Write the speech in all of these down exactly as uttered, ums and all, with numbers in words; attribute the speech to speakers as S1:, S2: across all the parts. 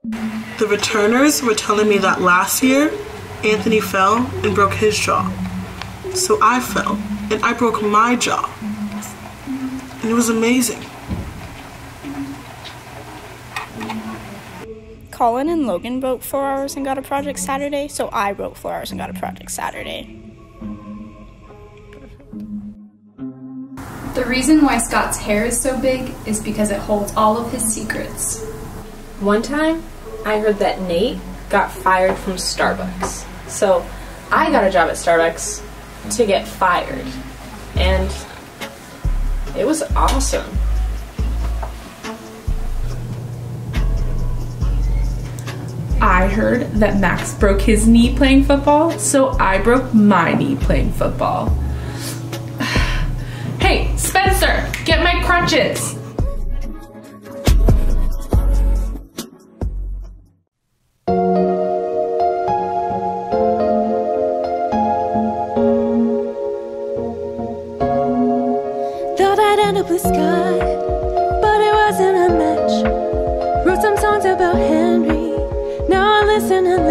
S1: The returners were telling me that last year, Anthony fell and broke his jaw. So I fell and I broke my jaw. And it was amazing.
S2: Colin and Logan broke four hours and got a project Saturday, so I broke four hours and got a project Saturday.
S3: The reason why Scott's hair is so big is because it holds all of his secrets.
S4: One time, I heard that Nate got fired from Starbucks. So I got a job at Starbucks to get fired. And it was awesome.
S5: I heard that Max broke his knee playing football, so I broke my knee playing football. Hey, Spencer, get my crutches!
S6: Thought I'd end up with Scott, but it wasn't a match. Wrote some songs about Henry. Now I listen and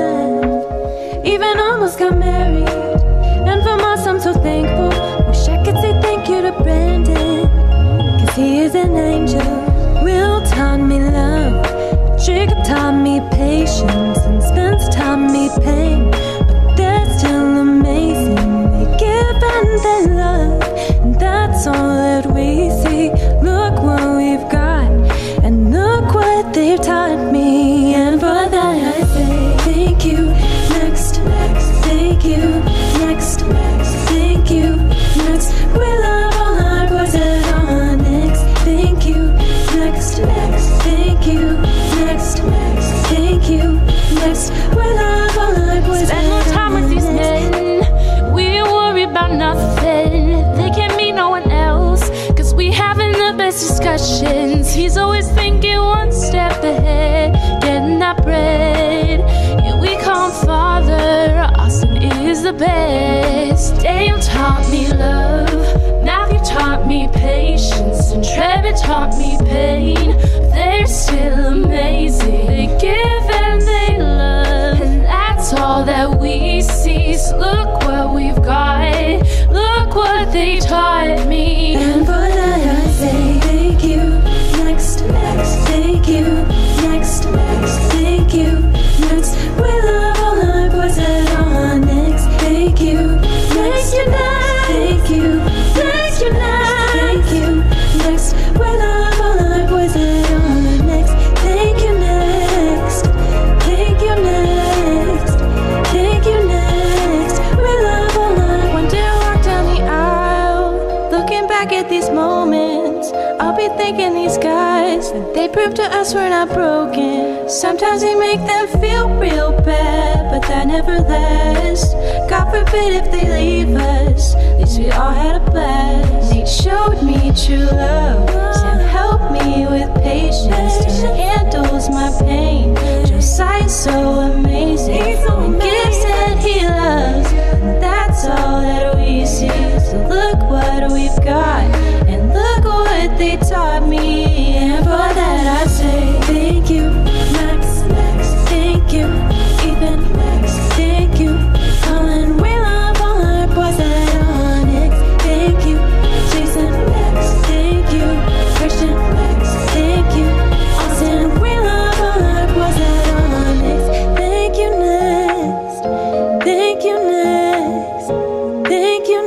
S6: laugh. Even almost got married. And for us I'm so thankful. Wish I could say thank you to Brandon, cause he is an angel. Will taught me love, Jacob taught me patience, and Spence taught me pain. But they're still amazing. They give and they love, and that's all that we see. Look what we've got, and look what they've taught me. And for that I say thank you. Next, next, thank you. Next, next, thank you. Next, we love all our boys at Onyx. Thank you. Next, next, thank you. Next, next, thank you. Next, we love all our boys.
S7: Spend more time with these men. We ain't worried about nothing. They can't meet no one else, cause we having the best discussions. He's always thinking one step ahead, getting that bread. Yeah, we call him Father. Austin is the best. Dale taught me love, Matthew taught me patience, and Trevor taught me pain. They're still amazing. They give and they love, and that's all that we see. So look what we've got, look what they taught me.
S6: And for that I say thank you. Next, next, thank you. Next, next, thank you. Next, we love all our boys at Onyx. Thank you. Next, you next, thank you. Next, you next, thank you. Next, we love all our boys at Onyx. Thank you next. Thank you next. Thank you next. We love all our. One day I walk down the aisle, looking back at these moments, I'll be thinking these guys, they prove to us we're not broken. Sometimes we make them feel real bad, but that never lasts. God forbid if they leave us, at least we all had a blast. Nate showed me true love, Sam helped me with patience, Tim handles my pain, Josiah's so amazing, and gives and he loves, and that's all that we see. So look what we've got, and look what they taught me. And for that I say thank you. Max, Max, thank you. Ethan, Max, thank you. Colin, we love all our boys at Onyx. Thank you. Jason, Max, thank you. Christian, Max, thank you. Austin, we love all our boys at Onyx. Thank you next. Thank you next. Thank you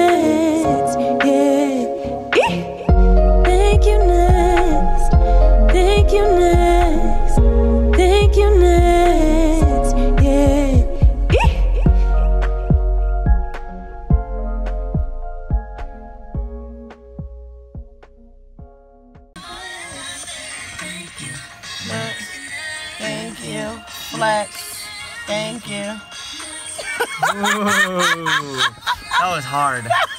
S6: next. Yeah. Thank you next. Thank you next. Thank you next. Yeah.
S8: Next. Thank you. Flex. Thank you.
S9: Ooh, that was hard.